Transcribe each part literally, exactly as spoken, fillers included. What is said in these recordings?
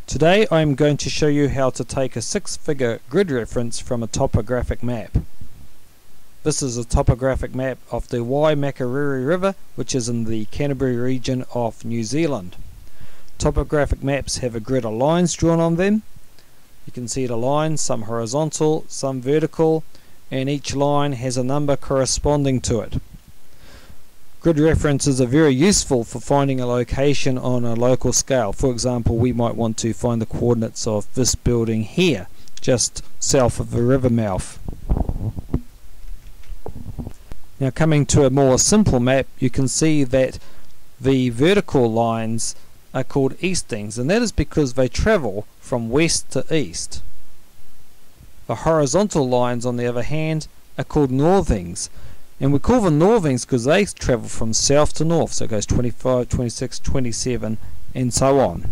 Today I'm going to show you how to take a six-figure grid reference from a topographic map. This is a topographic map of the Waimakariri River, which is in the Canterbury region of New Zealand. Topographic maps have a grid of lines drawn on them. You can see the lines, some horizontal, some vertical, and each line has a number corresponding to it. Grid references are very useful for finding a location on a local scale. For example, we might want to find the coordinates of this building here, just south of the river mouth. Now, coming to a more simple map, you can see that the vertical lines are called Eastings, and that is because they travel from west to east. The horizontal lines, on the other hand, are called Northings. And we call them Northings because they travel from south to north, so it goes twenty-five, twenty-six, twenty-seven, and so on.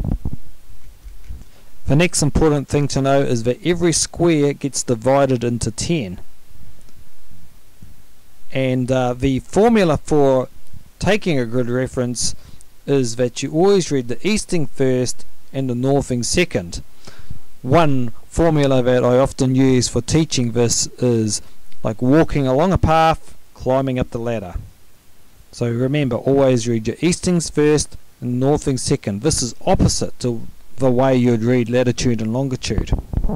The next important thing to know is that every square gets divided into ten. And uh, the formula for taking a grid reference is that you always read the easting first and the northing second. One formula that I often use for teaching this is like walking along a path, climbing up the ladder. So remember, always read your eastings first and northing second. This is opposite to the way you'd read latitude and longitude.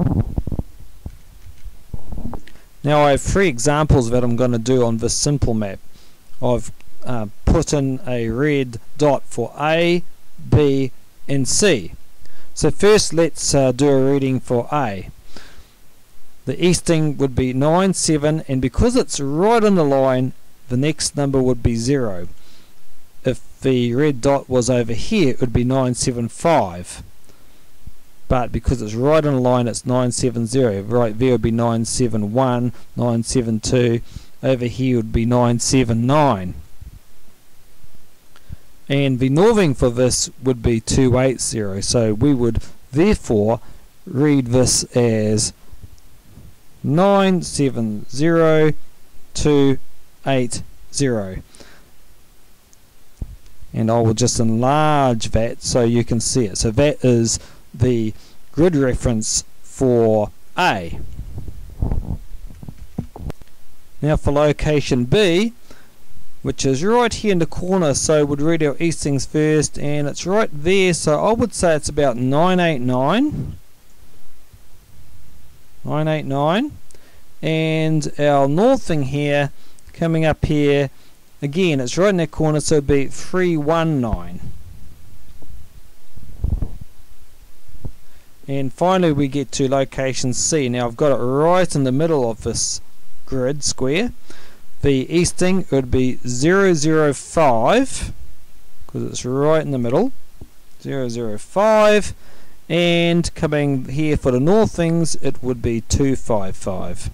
Now I have three examples that I'm going to do on this simple map. I've uh, put in a red dot for A, B and C. So first let's uh, do a reading for A. The easting would be nine seven, and because it's right on the line, the next number would be zero. If the red dot was over here, it would be nine seven five. But because it's right on the line, it's nine seven zero. Right there would be nine seven one, nine seven two. Over here would be nine seven nine. And the northing for this would be two eight zero. So we would therefore read this as nine seven zero two eight zero, and I will just enlarge that so you can see it. So that is the grid reference for A. Now for location B, which is right here in the corner, so we'd read our eastings first, and it's right there, so I would say it's about nine eight nine. nine eight nine, and our northing here coming up here again, it's right in that corner, so it'd be three one nine. And finally we get to location C. Now I've got it right in the middle of this grid square. The easting would be zero zero five because it's right in the middle, zero zero five. And coming here for the northings, it would be two five five.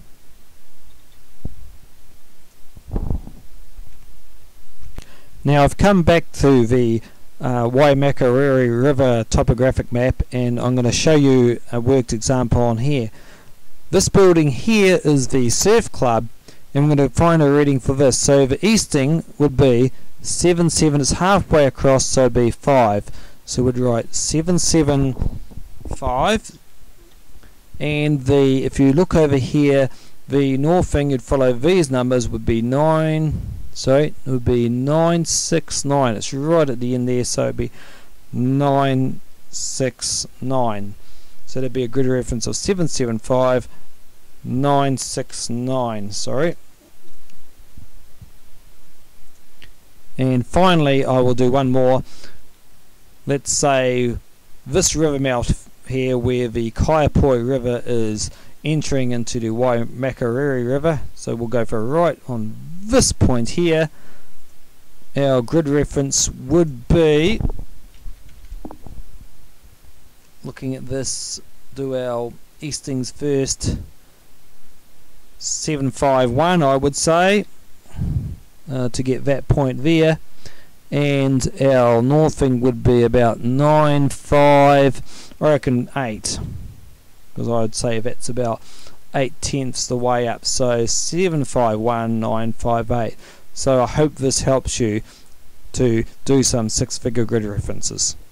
Now I've come back to the uh, Waimakariri River topographic map, and I'm going to show you a worked example on here. This building here is the surf club, and I'm going to find a reading for this. So the easting would be seven seven, it's halfway across, so it'd be five. So we'd write seven seven five, and the if you look over here, the northing you'd follow these numbers would be nine. Sorry, it would be nine six nine. It's right at the end there, so it'd be nine six nine. So there'd be a grid reference of seven seven five nine six nine. Sorry. And finally, I will do one more. Let's say this river mouth here, where the Kaiapoi River is entering into the Waimakariri River. So we'll go for right on this point here. Our grid reference would be, looking at this, do our eastings first, seven five one I would say, uh, to get that point there. And our northing would be about nine five, I reckon eight, because I would say that's about eight tenths the way up, so seven five one nine five eight. So I hope this helps you to do some six-figure grid references.